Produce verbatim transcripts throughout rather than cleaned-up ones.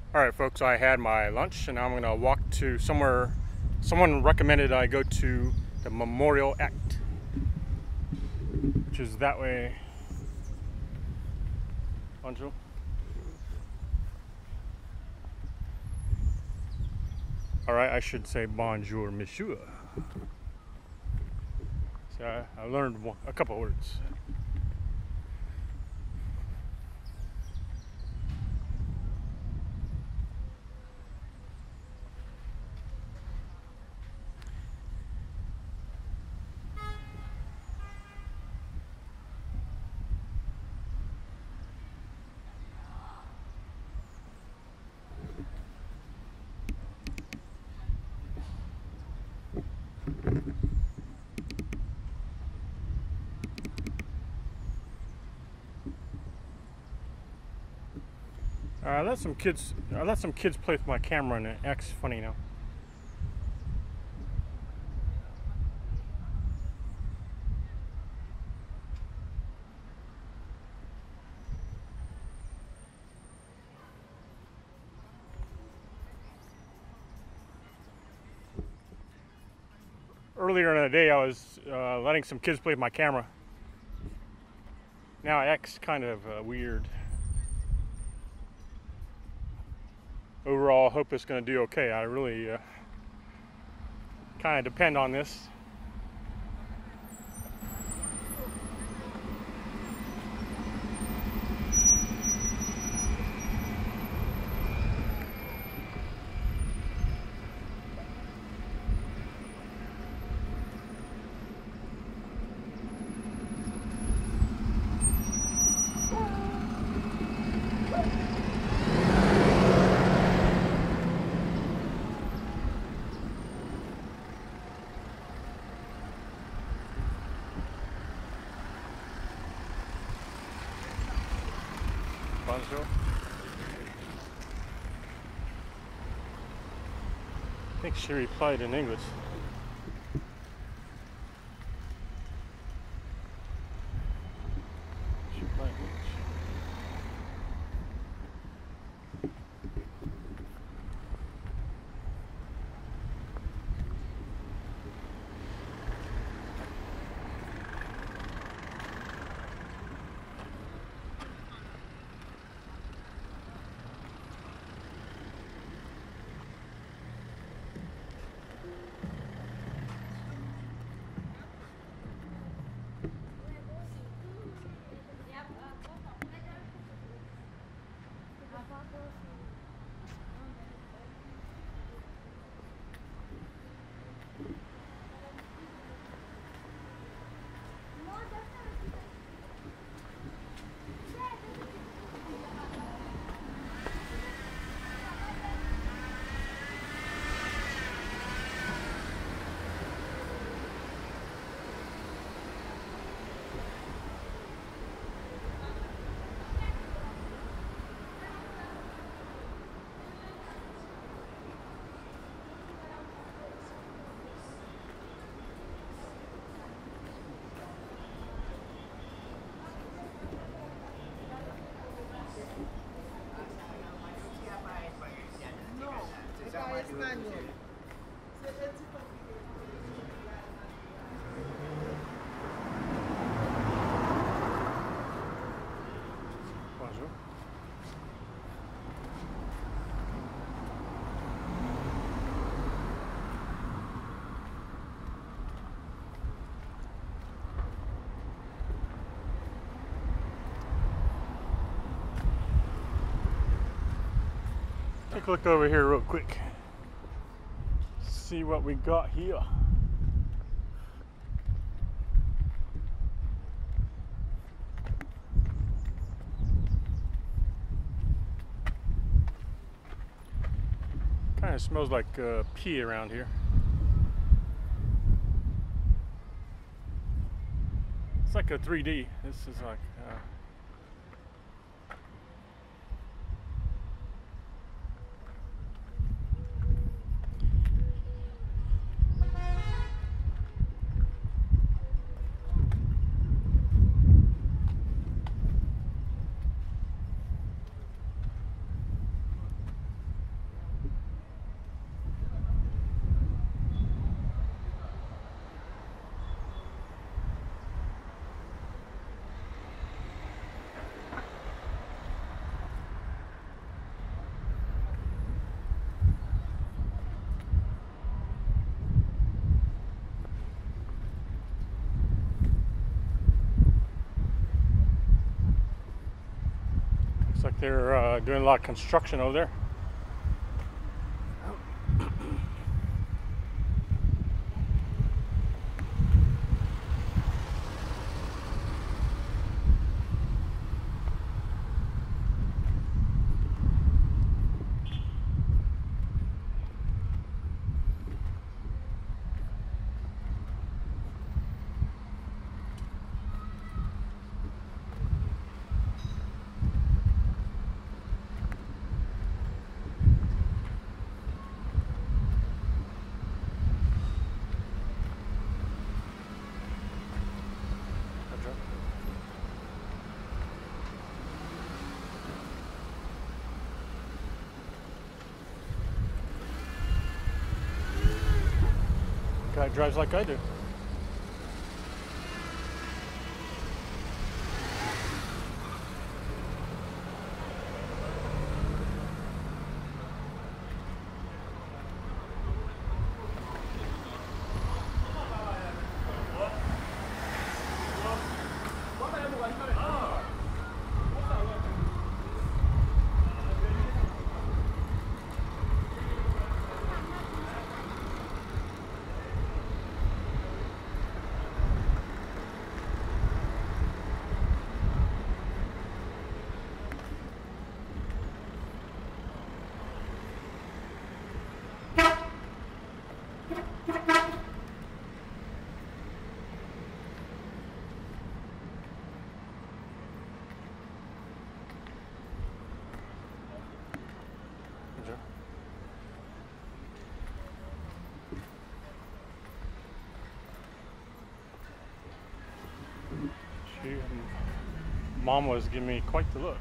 All right, folks, I had my lunch and now I'm gonna walk to somewhere. Someone recommended I go to the Memorial Act, which is that way. Bonjour. All right, I should say bonjour, monsieur. So I, I learned one, a couple words. Uh, I let some kids. I let some kids play with my camera and it acts funny now. Earlier in the day, I was uh, letting some kids play with my camera. Now it acts kind of uh, weird. Overall, I hope it's going to do okay. I really uh, kind of depend on this. Bonjour. I think she replied in English. She replied in English. Bonjour. Take a look over here real quick. See what we got here. Kind of smells like uh, pee around here. It's like a three D. This is like uh, Looks like they're uh, doing a lot of construction over there. Guy drives like I do. She, Mom was giving me quite the look.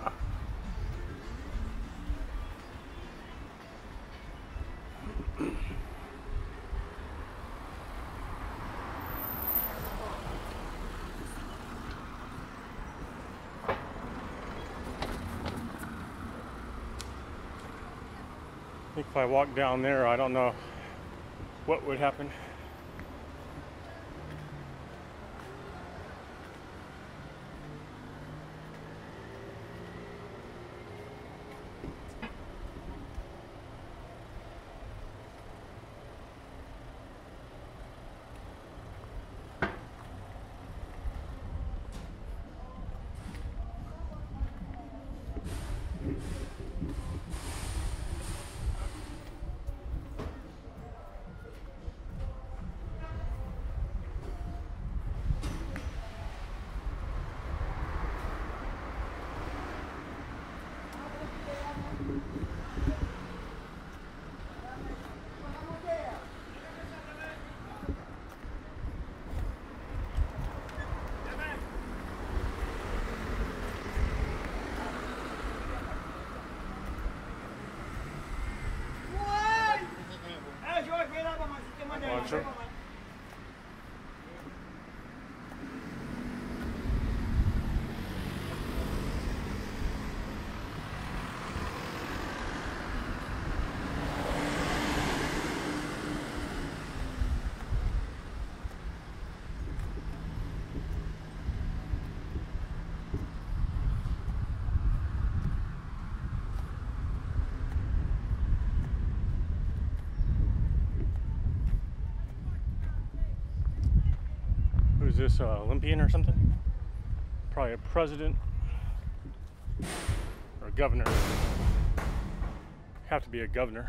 I think if I walked down there, I don't know what would happen. Watch it. Who's this, uh, Olympian or something? Probably a president or a governor. Have to be a governor.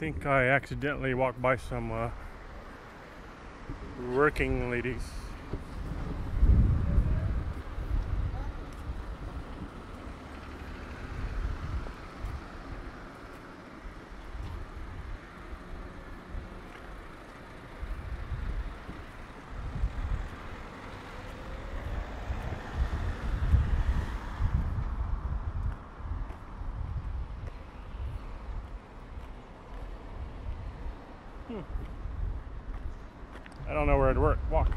think I accidentally walked by some uh, working ladies. Hmm. I don't know where to work. Walk.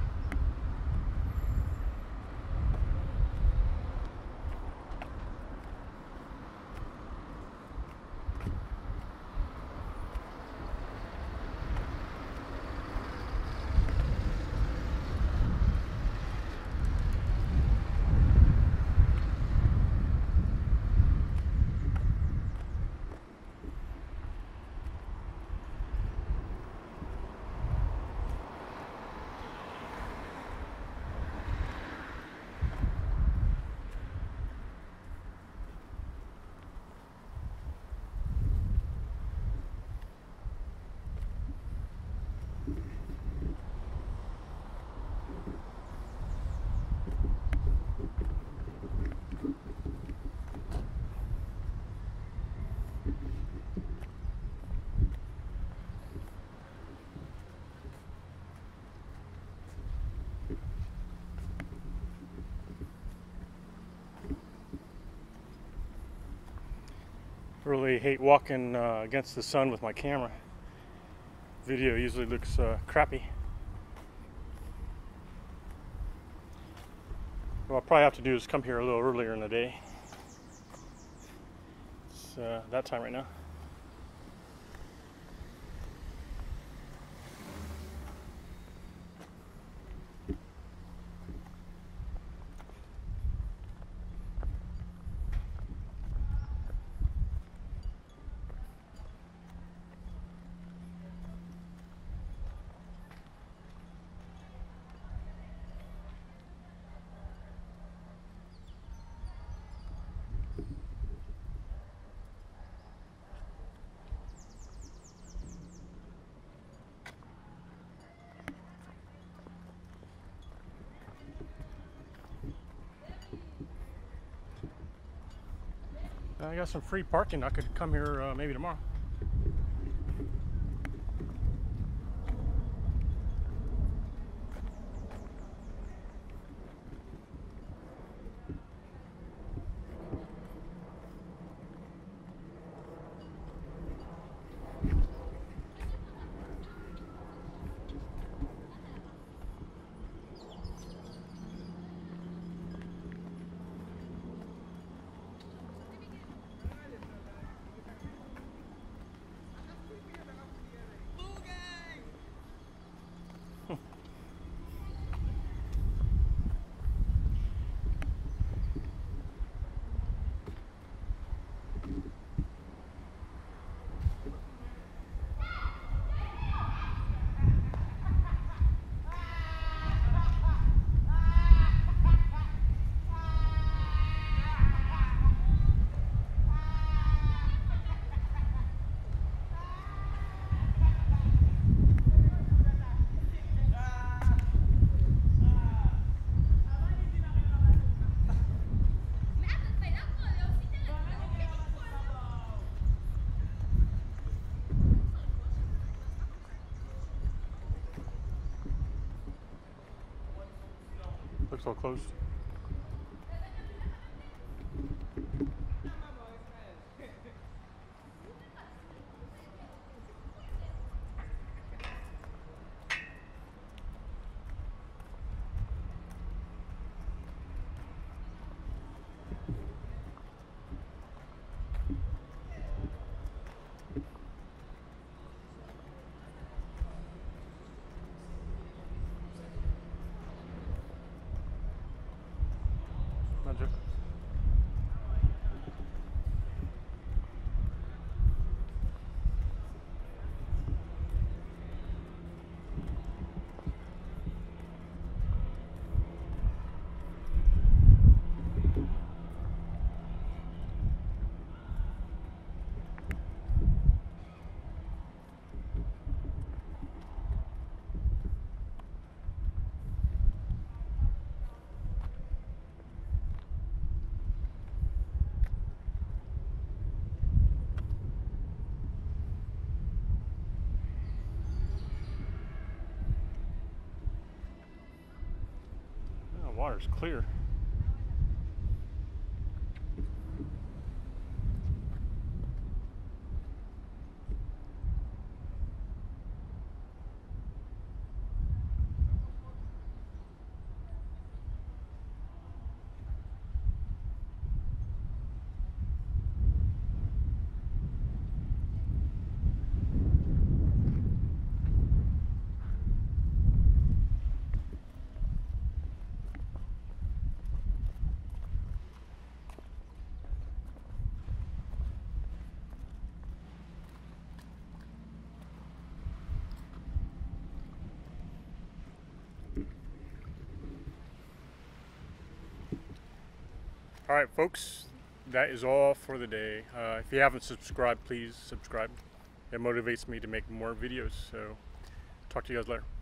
Really hate walking uh, against the sun with my camera. Video usually looks uh, crappy. What I'll probably have to do is come here a little earlier in the day. It's uh, that time right now. I got some free parking. I could come here uh, maybe tomorrow. Looks all closed. Water's clear. All right, folks, that is all for the day. Uh, if you haven't subscribed, please subscribe. It motivates me to make more videos. So talk to you guys later.